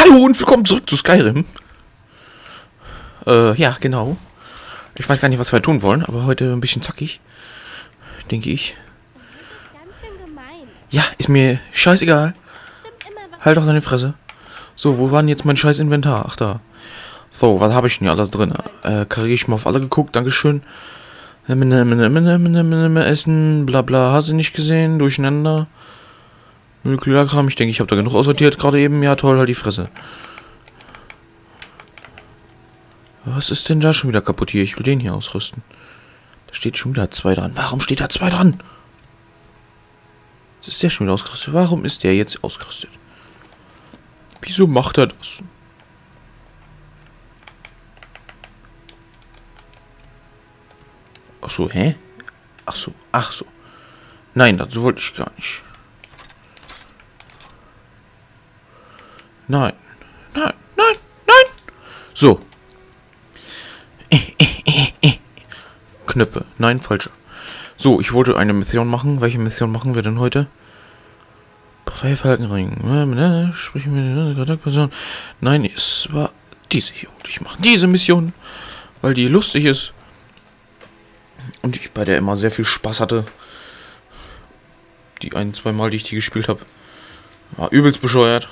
Hallo und willkommen zurück zu Skyrim. Ja, genau. Ich weiß gar nicht, was wir tun wollen, aber heute ein bisschen zackig. Denke ich. Ganz schön gemein. Ja, ist mir scheißegal. Stimmt immer, was Halt doch deine Fresse. So, wo war denn jetzt mein scheiß Inventar? Ach, da. So, was habe ich denn hier alles drin? Karriere ich mal auf alle geguckt, dankeschön. Essen, bla bla, hast du nicht gesehen? Durcheinander. Molekularkram, ich denke, ich habe da genug aussortiert gerade eben. Ja, toll, halt die Fresse. Was ist denn da schon wieder kaputt hier? Ich will den hier ausrüsten. Da steht schon wieder 2 dran. Warum steht da 2 dran? Jetzt ist der schon wieder ausgerüstet. Warum ist der jetzt ausgerüstet? Wieso macht er das? Ach so, hä? Ach so, ach so. Nein, das wollte ich gar nicht. Nein, nein, nein, nein. So. Knöpfe. Nein, falsche. So, ich wollte eine Mission machen. Welche Mission machen wir denn heute? Freie Falkenring. Sprechen wir mit der Kontaktperson. Nein, es war diese hier. Und ich mache diese Mission, weil die lustig ist. Und ich bei der immer sehr viel Spaß hatte. Die 1-2 Mal, die ich die gespielt habe. War übelst bescheuert.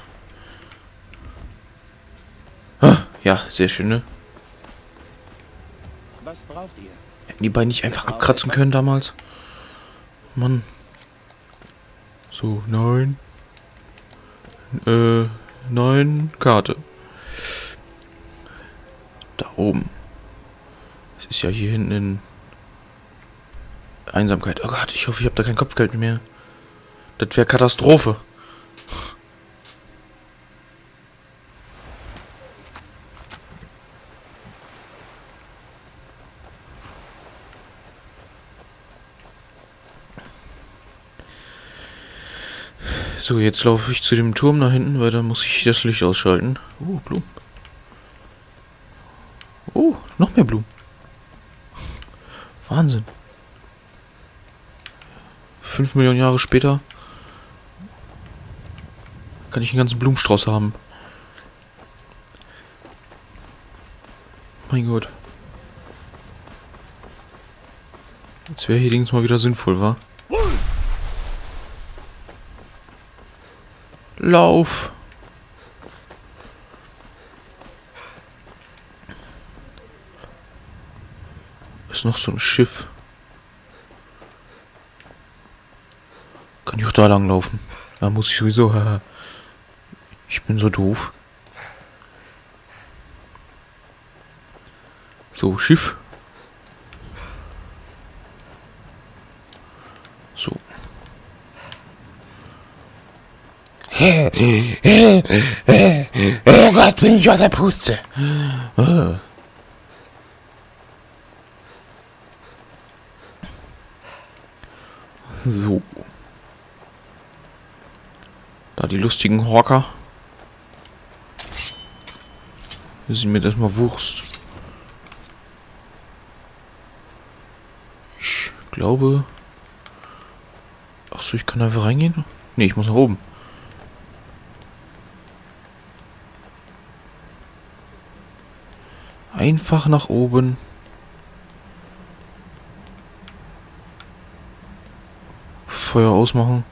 Ja, sehr schön, ne? Was braucht ihr? Hätten die beiden nicht einfach abkratzen können damals? Mann. So, nein. Nein, Karte. Da oben. Es ist ja hier hinten in Einsamkeit. Oh Gott, ich hoffe, ich habe da kein Kopfgeld mehr. Das wäre Katastrophe. So, jetzt laufe ich zu dem Turm da hinten, weil da muss ich das Licht ausschalten. Oh, Blumen. Oh, noch mehr Blumen. Wahnsinn. 5 Millionen Jahre später kann ich einen ganzen Blumenstrauß haben. Mein Gott. Jetzt wäre hier Dings mal wieder sinnvoll, wa? Lauf! Ist noch so ein Schiff. Kann ich auch da lang laufen? Da muss ich sowieso. Ich bin so doof. So, Schiff. So. Oh Gott, bin ich aus der Puste. So. Da die lustigen Horker. Wir sind mir das mal Wurst. Ich glaube. Ach so, ich kann einfach reingehen? Nee, ich muss nach oben. Einfach nach oben. Feuer ausmachen.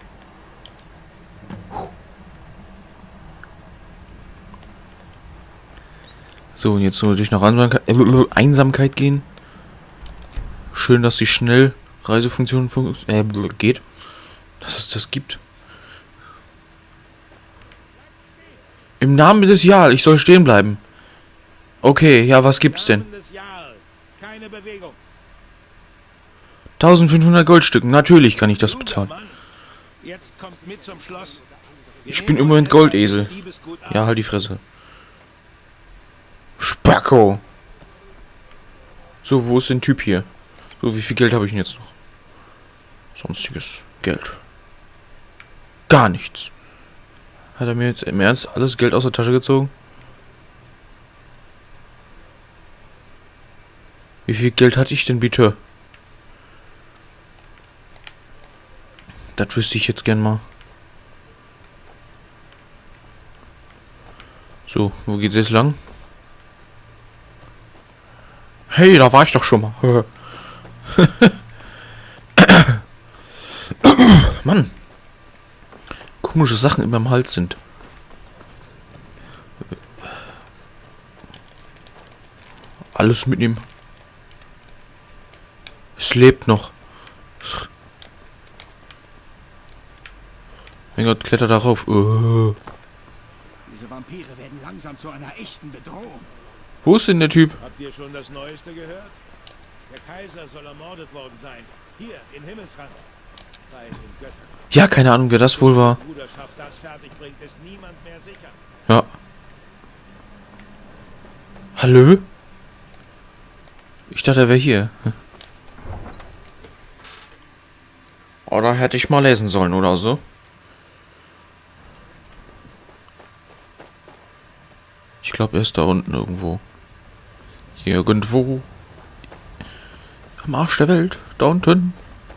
So, und jetzt nur durch nach Einsamkeit gehen. Schön, dass die Schnellreisefunktion geht. Dass es das gibt. Im Namen des Jarl, ich soll stehen bleiben. Okay, ja, was gibt's denn? Keine Bewegung. 1500 Goldstücken, natürlich kann ich das bezahlen. Jetzt kommt mit zum Schloss. Ich bin im Moment Goldesel. Ja, halt die Fresse. Spacko. So, wo ist denn Typ hier? So, wie viel Geld habe ich denn jetzt noch? Sonstiges Geld. Gar nichts. Hat er mir jetzt im Ernst alles Geld aus der Tasche gezogen? Wie viel Geld hatte ich denn bitte? Das wüsste ich jetzt gern mal. So, wo geht's jetzt lang? Hey, da war ich doch schon mal. Mann. Komische Sachen in meinem Hals sind. Alles mitnehmen. Es lebt noch. Mein Gott, kletter darauf. Diese Vampire werden langsam zu einer echten Bedrohung. Wo ist denn der Typ? Habt ihr schon das Neueste gehört? Der Kaiser soll ermordet worden sein. Hier, in Himmelsrand. Bei den Göttern. Ja, keine Ahnung, wer das wohl war. Wenn die Bruderschaft das fertig bringt, ist niemand mehr sicher. Ja. Hallo? Ich dachte, er wäre hier. Oder hätte ich mal lesen sollen oder so. Ich glaube, er ist da unten irgendwo. Irgendwo. Am Arsch der Welt. Da unten.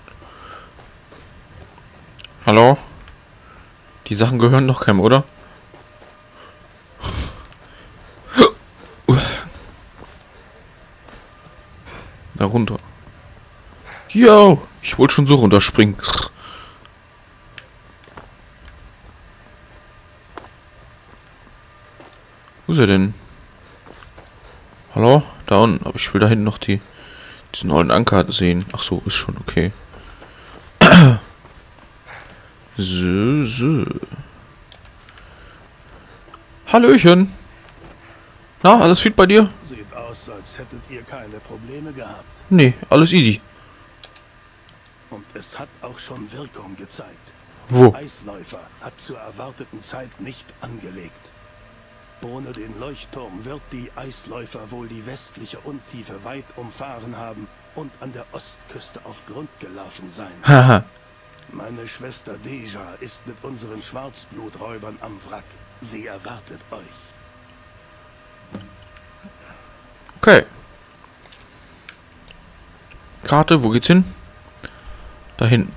Hallo? Die Sachen gehören doch keinem, oder? Da runter. Yo! Ich wollte schon so runterspringen. Wo ist er denn? Hallo? Da unten. Aber ich will da hinten noch diesen ollen Anker sehen. Ach so, ist schon okay. So. Hallöchen. Na, alles fit bei dir? Sieht aus, als hättet ihr keine Probleme gehabt. Nee, alles easy. Und es hat auch schon Wirkung gezeigt. Wo? Der Eisläufer hat zur erwarteten Zeit nicht angelegt. Ohne den Leuchtturm wird die Eisläufer wohl die westliche Untiefe weit umfahren haben und an der Ostküste auf Grund gelaufen sein. Haha. Meine Schwester Deja ist mit unseren Schwarzbluträubern am Wrack. Sie erwartet euch. Okay. Karte, wo geht's hin? Da hinten.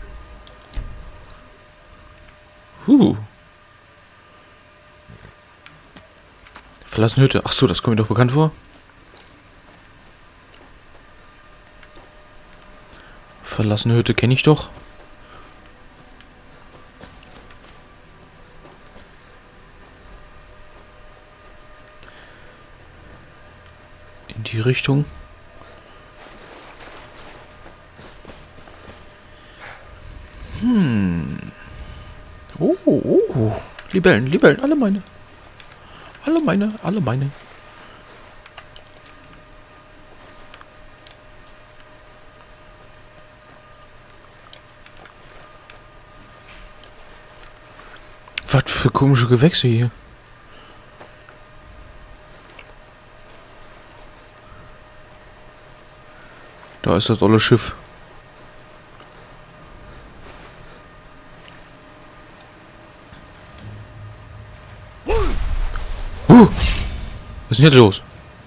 Verlassene Hütte. Ach so, das kommt mir doch bekannt vor. Verlassene Hütte kenne ich doch. In die Richtung. Oh. Libellen, alle meine. Alle meine. Was für komische Gewächse hier. Da ist das olle Schiff. Was ist denn jetzt los?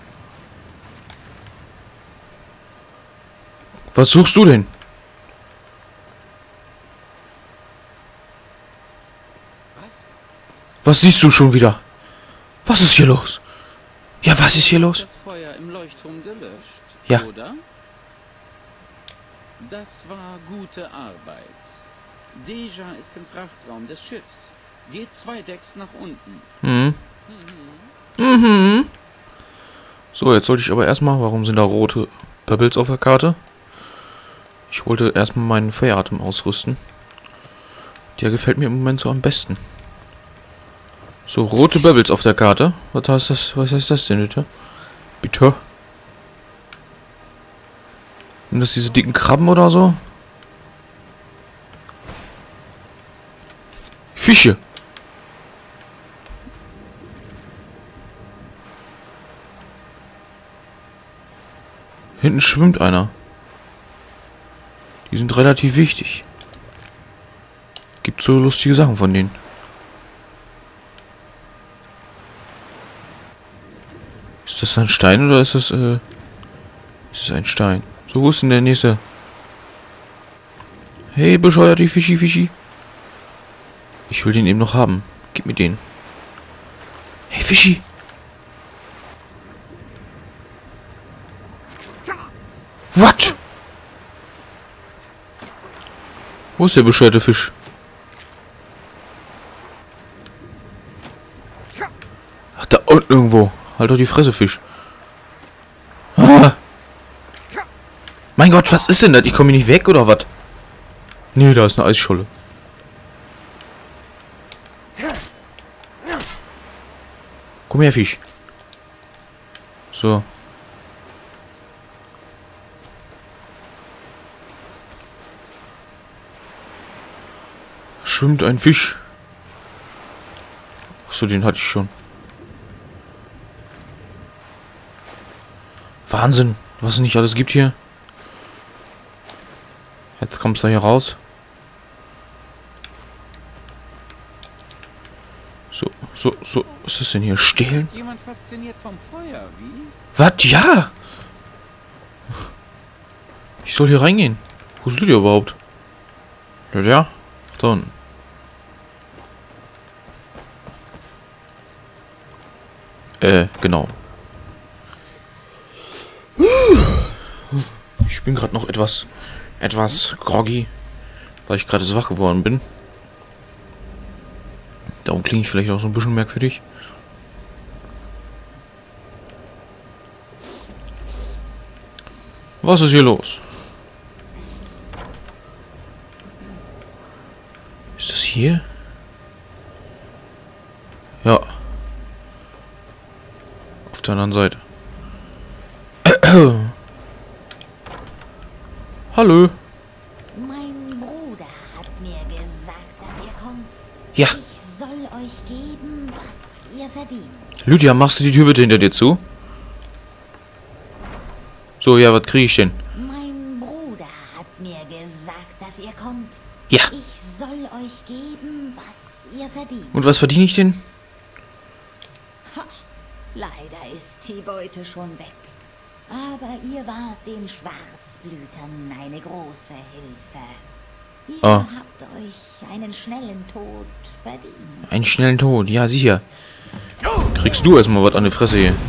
Was suchst du denn? Was siehst du schon wieder? Was ist hier los? Ja, was ist hier los? Das Feuer im Leuchtturm gelöscht, Ja. oder? Das war gute Arbeit. Deja ist im Frachtraum des Schiffs. Geht 2 Decks nach unten. So, jetzt sollte ich aber erstmal... Warum sind da rote Bubbles auf der Karte? Ich wollte erstmal meinen Feueratem ausrüsten. Der gefällt mir im Moment so am besten. So, rote Bubbles auf der Karte. Was heißt das? Was heißt das denn bitte? Bitte? Sind das diese dicken Krabben oder so? Fische. Hinten schwimmt einer. Die sind relativ wichtig. Gibt so lustige Sachen von denen. Ist das ein Stein oder ist das ein Stein? So, wo ist denn der nächste? Hey, bescheuert die Fischi. Ich will den eben noch haben. Gib mir den. Hey, Fischi. Wo ist der bescheuerte Fisch? Ach, da unten irgendwo. Halt doch die Fresse, Fisch. Ah. Mein Gott, was ist denn das? Ich komme hier nicht weg, oder was? Nee, da ist eine Eisscholle. Komm her, Fisch. So. Schwimmt ein Fisch. Achso, den hatte ich schon. Wahnsinn, was es nicht alles gibt hier. Jetzt kommst du hier raus. So, was ist das denn hier? Stehlen? Jemand fasziniert vom Feuer, wie? Was? Ja! Ich soll hier reingehen. Wo ist Lydia überhaupt? Lydia? Da unten. Genau. Ich bin gerade noch etwas groggy, weil ich gerade so wach geworden bin. Darum klinge ich vielleicht auch so ein bisschen merkwürdig. Was ist hier los? Ist das hier? Ja. Auf der anderen Seite. Hallo. Mein Bruder hat mir gesagt, dass ihr kommt. Ja. Ich soll euch geben, was ihr verdient. Lydia, machst du die Tür bitte hinter dir zu? So, ja, was kriege ich denn? Mein Bruder hat mir gesagt, dass ihr kommt. Ja. Ich soll euch geben, was ihr verdient. Und was verdiene ich denn? Leider ist die Beute schon weg. Aber ihr wart den Schwarzblütern eine große Hilfe. Ihr habt euch einen schnellen Tod verdient. Einen schnellen Tod, ja sicher. Kriegst du erstmal was an die Fresse hier.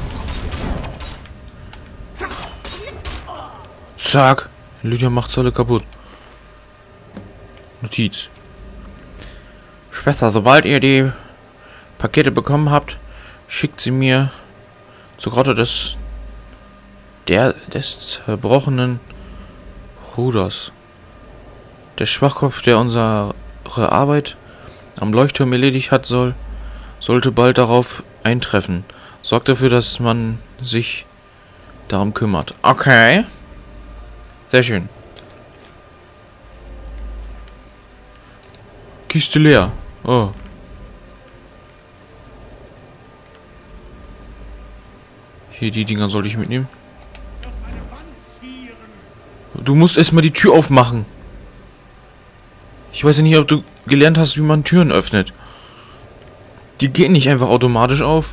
Zack. Lydia macht's alle kaputt. Notiz. Schwester, sobald ihr die Pakete bekommen habt, schickt sie mir zur Grotte des zerbrochenen Ruders. Der Schwachkopf, der unsere Arbeit am Leuchtturm erledigt hat, sollte bald darauf eintreffen. Sorgt dafür, dass man sich darum kümmert. Okay. Sehr schön. Kiste leer. Oh. Hier, die Dinger sollte ich mitnehmen. Du musst erstmal die Tür aufmachen. Ich weiß ja nicht, ob du gelernt hast, wie man Türen öffnet. Die gehen nicht einfach automatisch auf.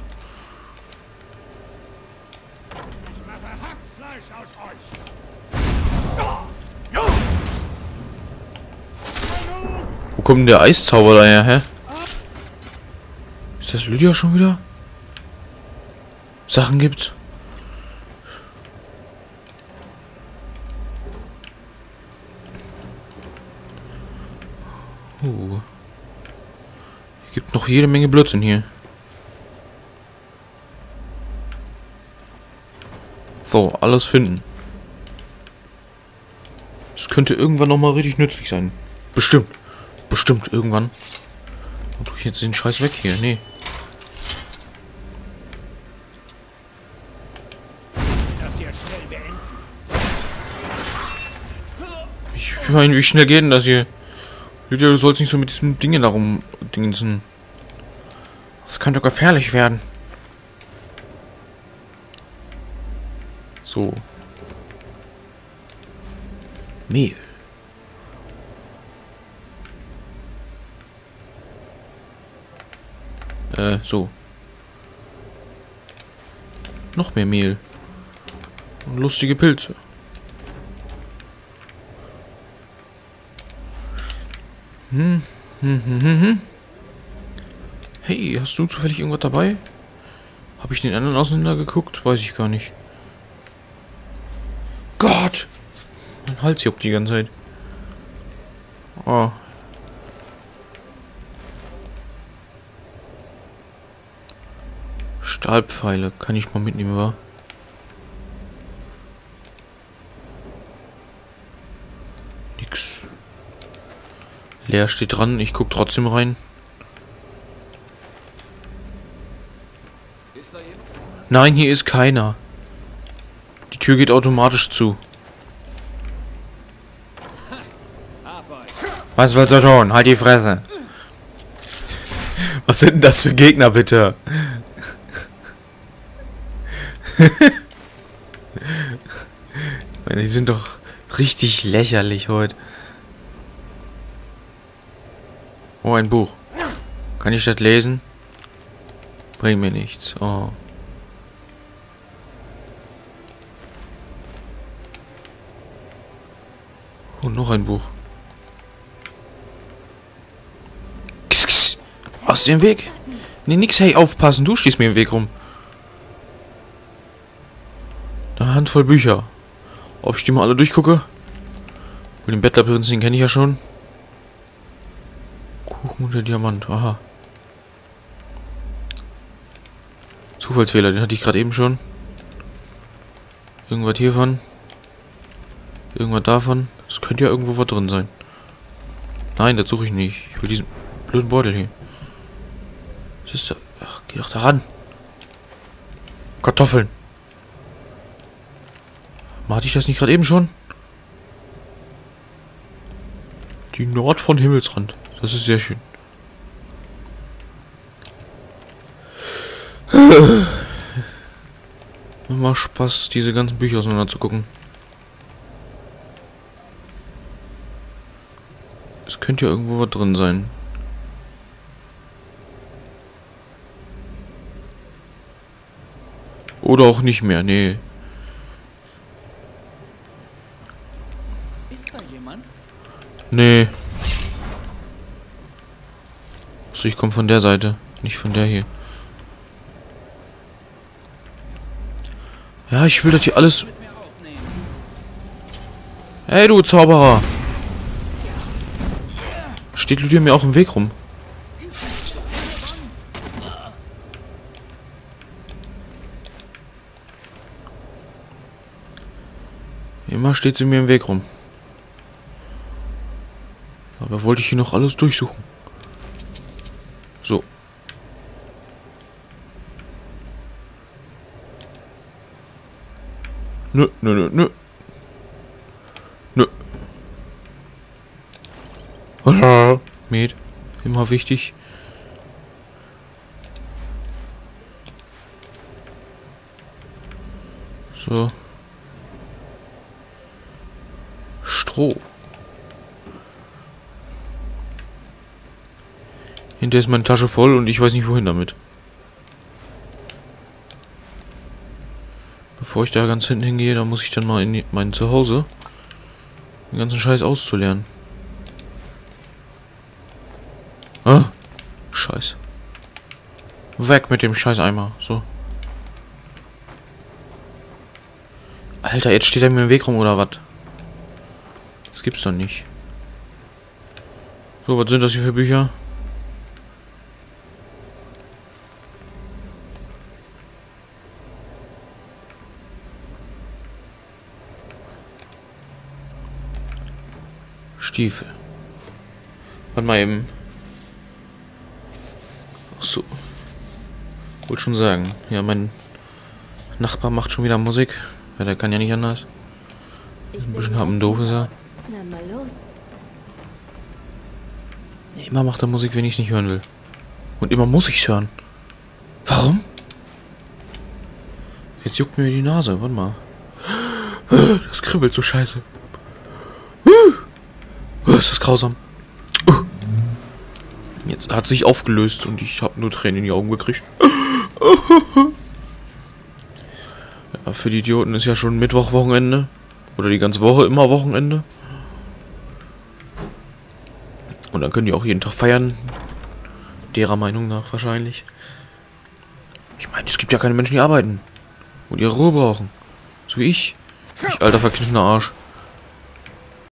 Wo kommt denn der Eiszauber daher, hä? Ist das Lydia schon wieder? Sachen gibt's? Gibt noch jede Menge Blödsinn hier. So, alles finden. Das könnte irgendwann noch mal richtig nützlich sein. Bestimmt. Bestimmt irgendwann. Wo tue ich jetzt den Scheiß weg hier? Nee. Ich meine, wie schnell geht denn das hier? Lydia, du sollst nicht so mit diesem Ding darum dingsen. Das könnte gefährlich werden. So. Mehl. So. Noch mehr Mehl. Und lustige Pilze. Hey, hast du zufällig irgendwas dabei? Habe ich den anderen auseinander geguckt? Weiß ich gar nicht. Gott! Mein Hals juckt die ganze Zeit. Oh. Stahlpfeile. Kann ich mal mitnehmen, wa? Nix. Leer steht dran. Ich guck trotzdem rein. Nein, hier ist keiner. Die Tür geht automatisch zu. Was willst du tun? Halt die Fresse. Was sind denn das für Gegner, bitte? Die sind doch richtig lächerlich heute. Oh, ein Buch. Kann ich das lesen? Bringt mir nichts. Oh. Und noch ein Buch. Kiss, kiss. Aus dem Weg. Nee, nix, hey, aufpassen. Du stehst mir im Weg rum. Eine Handvoll Bücher. Ob ich die mal alle durchgucke? Den Bettlerprinz, den kenne ich ja schon. Kuchen und der Diamant. Aha. Zufallsfehler, den hatte ich gerade eben schon. Irgendwas hiervon. Irgendwas davon. Es könnte ja irgendwo was drin sein. Nein, das suche ich nicht. Ich will diesen blöden Beutel hier. Was ist da? Ach, geh doch da ran. Kartoffeln. Hatte ich das nicht gerade eben schon? Die Nord von Himmelsrand. Das ist sehr schön. Immer Spaß, diese ganzen Bücher auseinander zu gucken. Es könnte ja irgendwo was drin sein. Oder auch nicht mehr, nee. Ist da jemand? Nee. So, ich komme von der Seite, nicht von der hier. Ja, ich will das hier alles... Hey, du Zauberer! Steht Lydia mir auch im Weg rum? Immer steht sie mir im Weg rum. Aber wollte ich hier noch alles durchsuchen. So. Nö, nö, nö, nö. Nö. Med. Immer wichtig. So. Stroh. Hinter ist meine Tasche voll und ich weiß nicht wohin damit. Bevor ich da ganz hinten hingehe, da muss ich dann mal in mein Zuhause den ganzen Scheiß auszulernen. Ah, Scheiß. Weg mit dem Scheißeimer. So. Alter, jetzt steht er mir im Weg rum oder was? Das gibt's doch nicht. So, was sind das hier für Bücher? Stiefel. Warte mal eben. Ach so. Wollte schon sagen. Ja, mein Nachbar macht schon wieder Musik. Ja, der kann ja nicht anders. Ist ein bisschen doof ist er. Na mal los. Ja, immer macht er Musik, wenn ich es nicht hören will. Und immer muss ich es hören. Warum? Jetzt juckt mir die Nase. Warte mal. Das kribbelt so scheiße. Ist das grausam. Jetzt hat sich aufgelöst und ich habe nur Tränen in die Augen gekriegt. Ja, für die Idioten ist ja schon Mittwoch Wochenende. Oder die ganze Woche immer Wochenende. Und dann können die auch jeden Tag feiern. Derer Meinung nach wahrscheinlich. Ich meine, es gibt ja keine Menschen, die arbeiten. Und ihre Ruhe brauchen. So wie ich. Ich alter verkniffener Arsch.